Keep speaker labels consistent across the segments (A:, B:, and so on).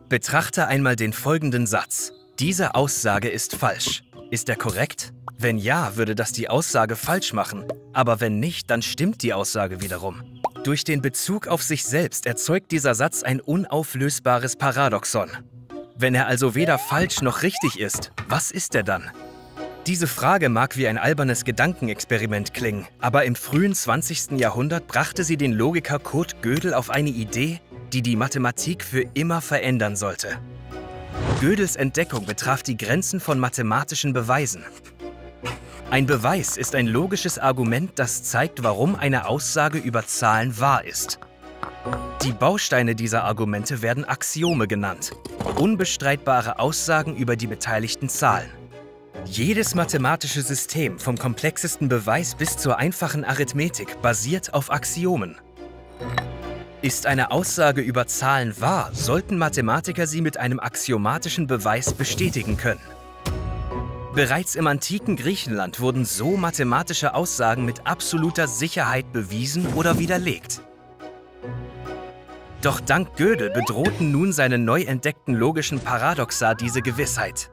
A: Betrachte einmal den folgenden Satz. Diese Aussage ist falsch. Ist er korrekt? Wenn ja, würde das die Aussage falsch machen. Aber wenn nicht, dann stimmt die Aussage wiederum. Durch den Bezug auf sich selbst erzeugt dieser Satz ein unauflösbares Paradoxon. Wenn er also weder falsch noch richtig ist, was ist er dann? Diese Frage mag wie ein albernes Gedankenexperiment klingen, aber im frühen 20. Jahrhundert brachte sie den Logiker Kurt Gödel auf eine Idee, die die Mathematik für immer verändern sollte. Gödels Entdeckung betraf die Grenzen von mathematischen Beweisen. Ein Beweis ist ein logisches Argument, das zeigt, warum eine Aussage über Zahlen wahr ist. Die Bausteine dieser Argumente werden Axiome genannt, unbestreitbare Aussagen über die beteiligten Zahlen. Jedes mathematische System, vom komplexesten Beweis bis zur einfachen Arithmetik, basiert auf Axiomen. Ist eine Aussage über Zahlen wahr, sollten Mathematiker sie mit einem axiomatischen Beweis bestätigen können. Bereits im antiken Griechenland wurden so mathematische Aussagen mit absoluter Sicherheit bewiesen oder widerlegt. Doch dank Gödel bedrohten nun seine neu entdeckten logischen Paradoxa diese Gewissheit.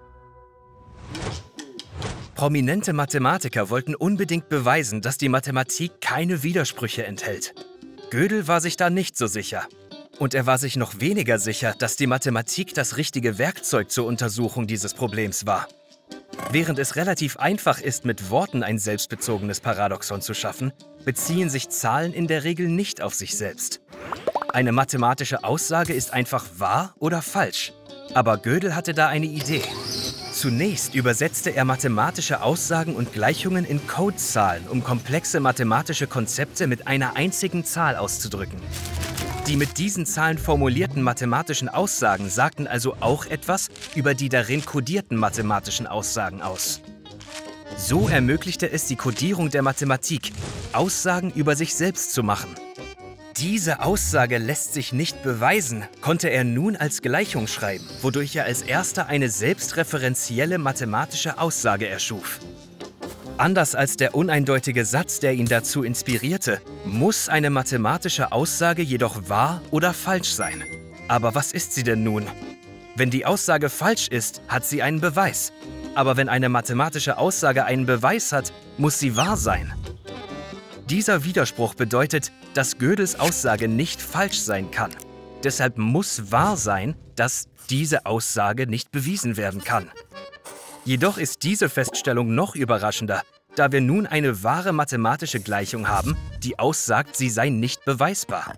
A: Prominente Mathematiker wollten unbedingt beweisen, dass die Mathematik keine Widersprüche enthält. Gödel war sich da nicht so sicher. Und er war sich noch weniger sicher, dass die Mathematik das richtige Werkzeug zur Untersuchung dieses Problems war. Während es relativ einfach ist, mit Worten ein selbstbezogenes Paradoxon zu schaffen, beziehen sich Zahlen in der Regel nicht auf sich selbst. Eine mathematische Aussage ist einfach wahr oder falsch. Aber Gödel hatte da eine Idee. Zunächst übersetzte er mathematische Aussagen und Gleichungen in Codezahlen, um komplexe mathematische Konzepte mit einer einzigen Zahl auszudrücken. Die mit diesen Zahlen formulierten mathematischen Aussagen sagten also auch etwas über die darin kodierten mathematischen Aussagen aus. So ermöglichte es die Kodierung der Mathematik, Aussagen über sich selbst zu machen. Diese Aussage lässt sich nicht beweisen, konnte er nun als Gleichung schreiben, wodurch er als erster eine selbstreferenzielle mathematische Aussage erschuf. Anders als der uneindeutige Satz, der ihn dazu inspirierte, muss eine mathematische Aussage jedoch wahr oder falsch sein. Aber was ist sie denn nun? Wenn die Aussage falsch ist, hat sie einen Beweis. Aber wenn eine mathematische Aussage einen Beweis hat, muss sie wahr sein. Dieser Widerspruch bedeutet, dass Gödels Aussage nicht falsch sein kann. Deshalb muss wahr sein, dass diese Aussage nicht bewiesen werden kann. Jedoch ist diese Feststellung noch überraschender, da wir nun eine wahre mathematische Gleichung haben, die aussagt, sie sei nicht beweisbar.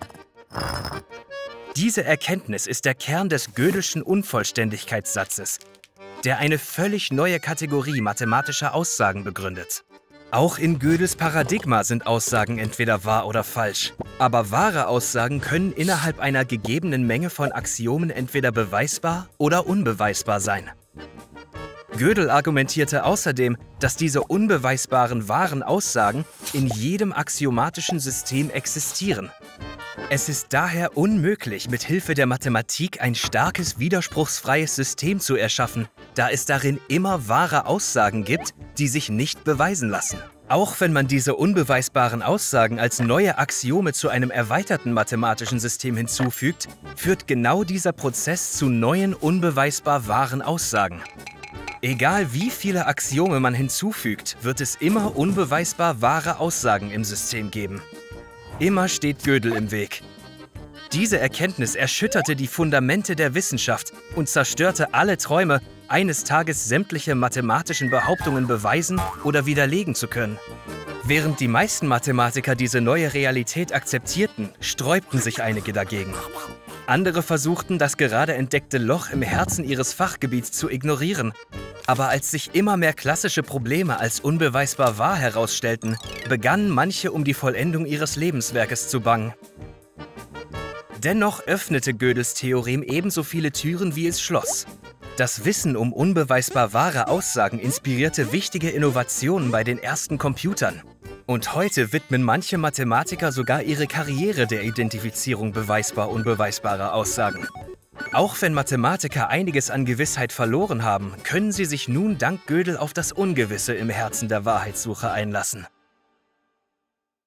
A: Diese Erkenntnis ist der Kern des Gödelschen Unvollständigkeitssatzes, der eine völlig neue Kategorie mathematischer Aussagen begründet. Auch in Gödels Paradigma sind Aussagen entweder wahr oder falsch. Aber wahre Aussagen können innerhalb einer gegebenen Menge von Axiomen entweder beweisbar oder unbeweisbar sein. Gödel argumentierte außerdem, dass diese unbeweisbaren wahren Aussagen in jedem axiomatischen System existieren. Es ist daher unmöglich, mit Hilfe der Mathematik ein starkes, widerspruchsfreies System zu erschaffen, da es darin immer wahre Aussagen gibt, die sich nicht beweisen lassen. Auch wenn man diese unbeweisbaren Aussagen als neue Axiome zu einem erweiterten mathematischen System hinzufügt, führt genau dieser Prozess zu neuen, unbeweisbar wahren Aussagen. Egal wie viele Axiome man hinzufügt, wird es immer unbeweisbar wahre Aussagen im System geben. Immer steht Gödel im Weg. Diese Erkenntnis erschütterte die Fundamente der Wissenschaft und zerstörte alle Träume, eines Tages sämtliche mathematischen Behauptungen beweisen oder widerlegen zu können. Während die meisten Mathematiker diese neue Realität akzeptierten, sträubten sich einige dagegen. Andere versuchten, das gerade entdeckte Loch im Herzen ihres Fachgebiets zu ignorieren. Aber als sich immer mehr klassische Probleme als unbeweisbar wahr herausstellten, begannen manche um die Vollendung ihres Lebenswerkes zu bangen. Dennoch öffnete Gödels Theorem ebenso viele Türen, wie es schloss. Das Wissen um unbeweisbar wahre Aussagen inspirierte wichtige Innovationen bei den ersten Computern. Und heute widmen manche Mathematiker sogar ihre Karriere der Identifizierung beweisbar-unbeweisbarer Aussagen. Auch wenn Mathematiker einiges an Gewissheit verloren haben, können sie sich nun dank Gödel auf das Ungewisse im Herzen der Wahrheitssuche einlassen.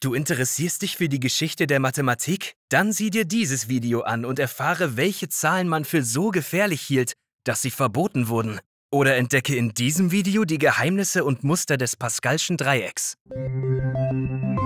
A: Du interessierst dich für die Geschichte der Mathematik? Dann sieh dir dieses Video an und erfahre, welche Zahlen man für so gefährlich hielt, dass sie verboten wurden. Oder entdecke in diesem Video die Geheimnisse und Muster des Pascalschen Dreiecks.